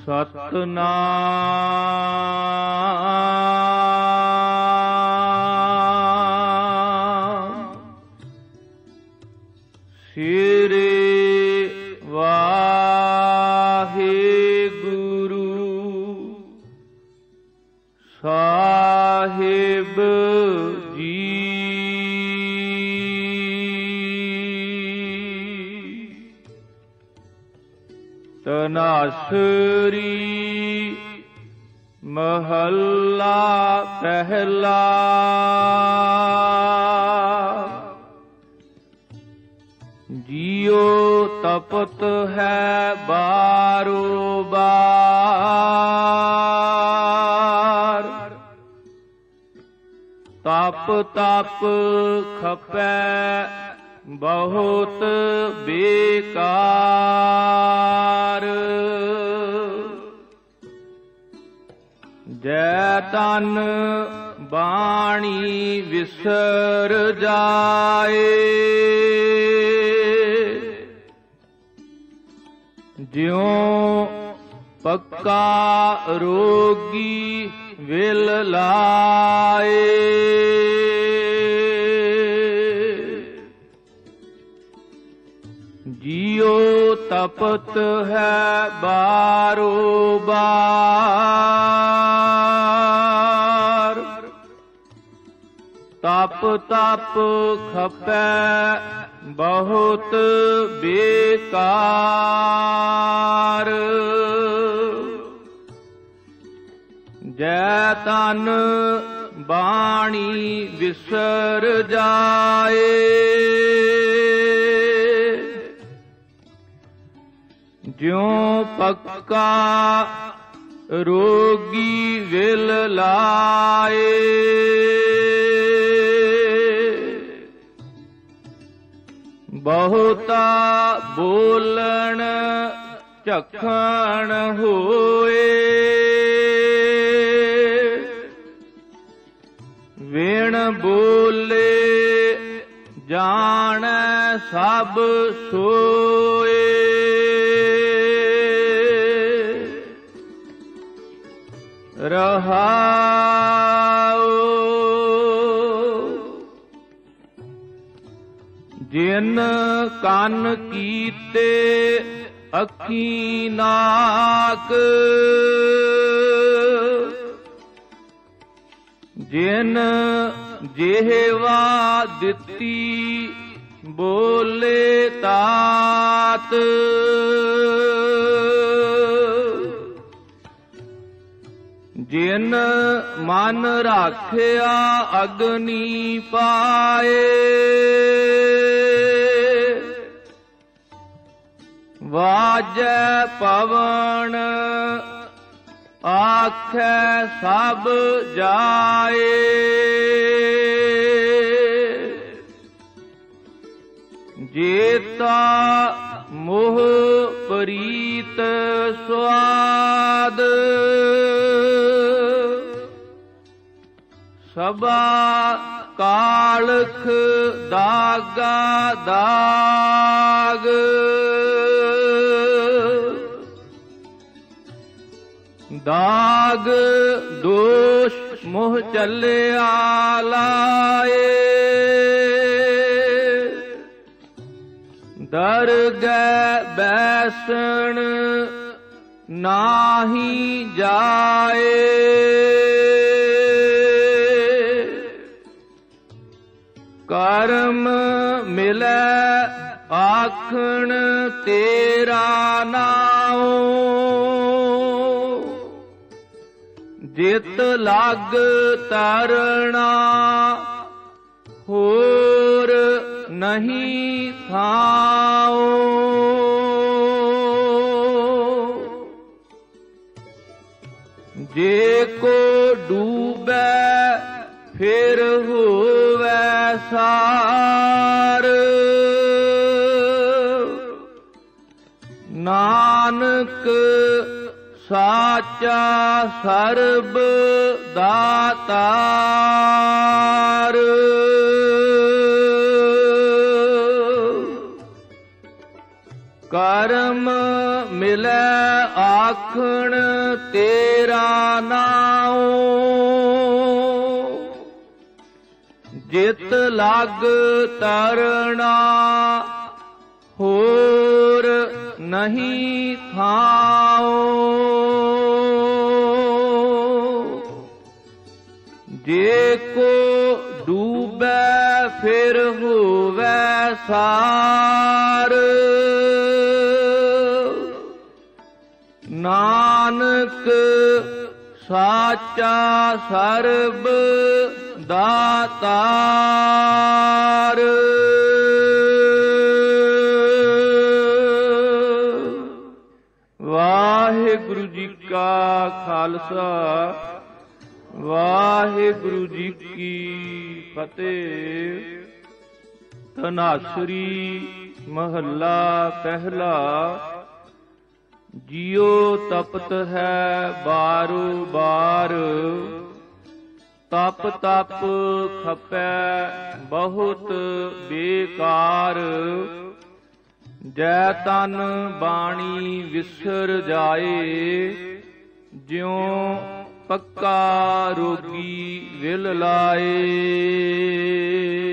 सतनाम श्री वाहिगुरु साहिब जी। तनासरी महला पहला। जियो तपत है बारो बार, तप तप खपै बहुत बेकार। जै तन बाणी विसर जाए, ज्यों पक्का रोगी विल लाए। जियो तपत है बारो बार, तप तप खपै बहुत बेकार। जै तन बाणी विसर जाए, ज्यों पक्का रोगी विल लाए। बहुता बोलन झखण होए, विण बोले जाने सब सोए। रहाओ जिन कन कीते अखी नाक, जिन जेहवा दिती बोले तात। जिन मन राखिया अग्नि पाए, वाजै पवन आखै सब जाए। जेता मोह प्रीत स्वाद, सबा कालख दागा दाग। दाग दोष मोह चलिया लाए, दर गै बैसण नाही जाए। कर्म मिलै आखण तेरा नाओ, जित लग तरना होर नहीं थाओ। जे को डूबे फिर होवे सार, नानक साचा सर्ब दातार। कर्म ਮਿਲੈ ਆਖਣ ਤੇਰਾ ਨਾਉ, ਜਿਤ ਲਗ ਤਰਣਾ ਹੋਰ ਨਹੀਂ ਥਾਉ। ਜੇ ਕੋ ਡੂਬੈ ਫਿਰ ਹੋਵੈ ਸਾਰ, ਨਾਨਕ ਸਾਚਾ ਸਰਬ ਦਾਤਾਰ। ਵਾਹਿਗੁਰੂ ਜੀ ਕਾ ਖਾਲਸਾ, ਵਾਹਿਗੁਰੂ ਜੀ ਕੀ ਫਤਿਹ। ਧਨਾਸਰੀ ਮਹੱਲਾ ਪਹਿਲਾ। ਜਿਉ ਤਪਤ ਹੈ ਬਾਰੋ ਬਾਰ, ਤਪ ਤਪ ਖਪੈ ਬਹੁਤ ਬੇਕਾਰ। ਜੈ ਤਨ ਬਾਣੀ ਵਿਸਰ ਜਾਏ, ਜਿਉ ਪੱਕਾ ਰੋਗੀ ਵਿਲ ਲਾਏ।